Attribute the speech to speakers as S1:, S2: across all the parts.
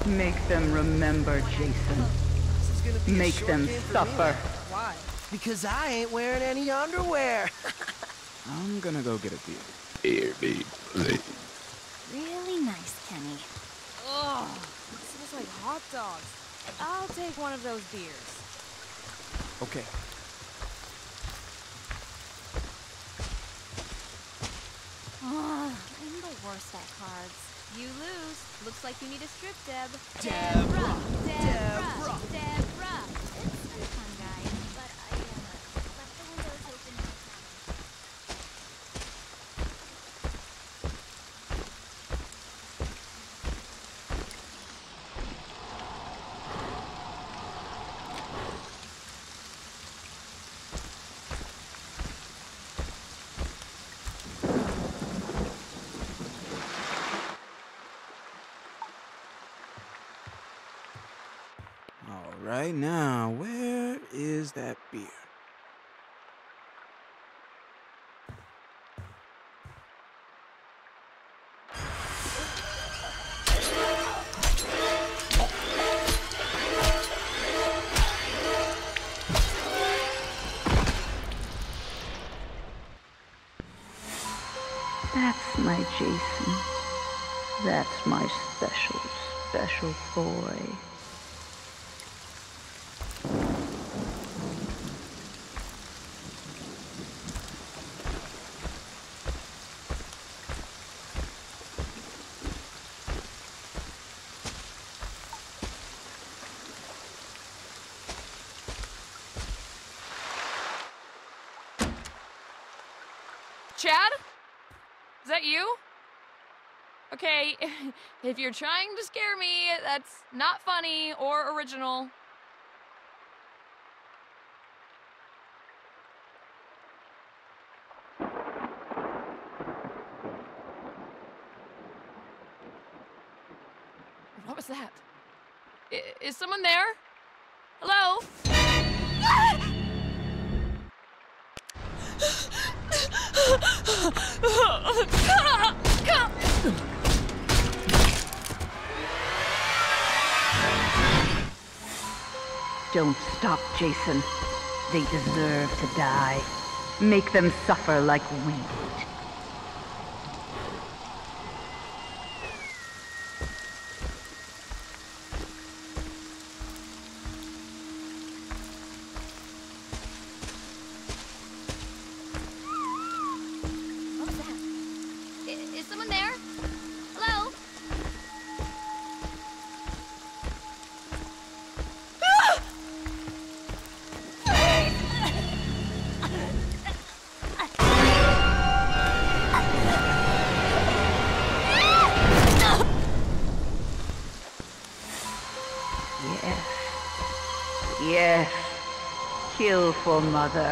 S1: Make them remember, Jason.
S2: This is gonna be
S1: Make
S2: a short
S1: them
S2: game for
S1: suffer.
S2: me. Why? Because I ain't wearing any underwear.
S3: I'm gonna go get a beer. Beer, baby.
S4: Really nice, Kenny.
S5: Ugh, it smells like hot dogs. I'll take one of those beers.
S3: Okay.
S4: Ugh, I'm the worst at cards.
S5: You lose. Looks like you need a strip, Deb.
S2: Deborah!
S4: Deborah! Deborah! It's been fun, guys, but I left the windows open in the cabin.
S3: All right, now, where is that beer?
S1: That's my Jason. That's my special, special boy.
S5: Chad? Is that you? Okay, if you're trying to scare me, that's not funny or original. What was that? Is someone there? Hello?
S1: Don't stop, Jason. They deserve to die. Make them suffer like we did.
S5: What was that? Is someone there? Hello?
S1: Yes. Yes. Kill for Mother.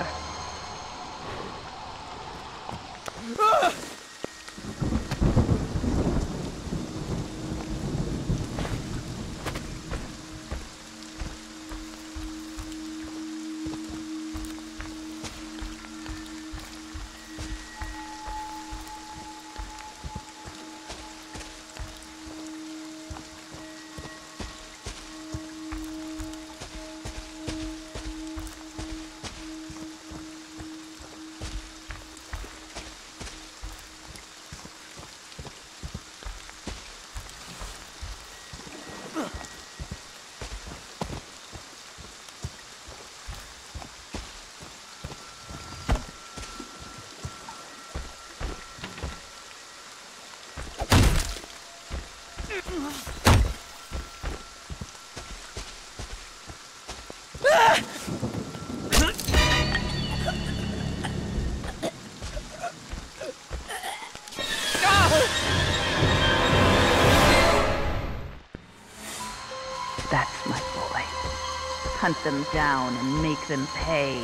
S1: That's my boy. Hunt them down and make them pay.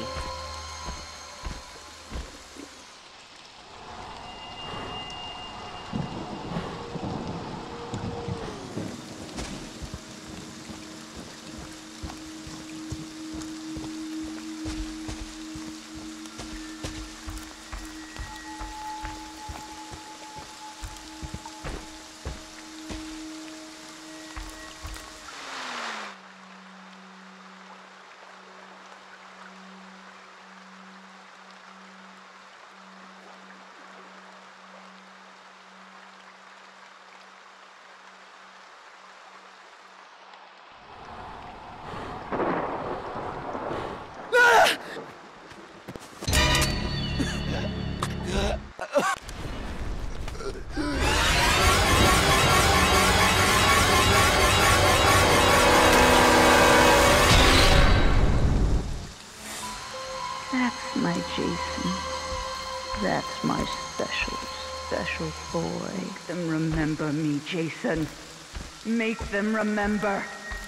S1: That's my Jason. That's my special, special boy. Make them remember me, Jason. Make them remember.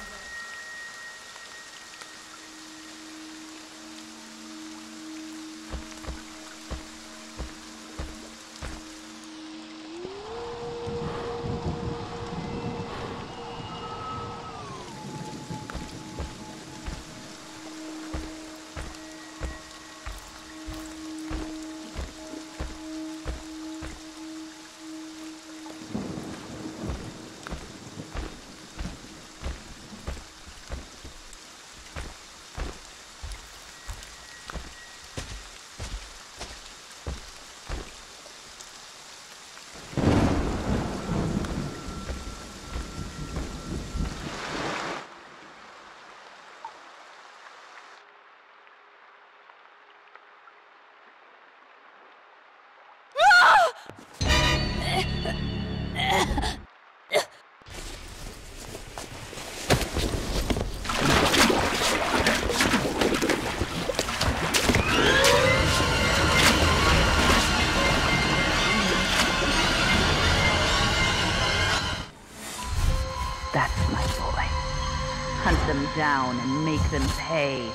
S1: That's my boy. Hunt them down and make them pay.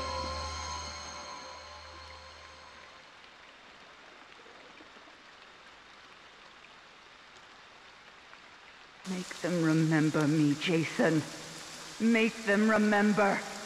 S1: Make them remember me, Jason. Make them remember.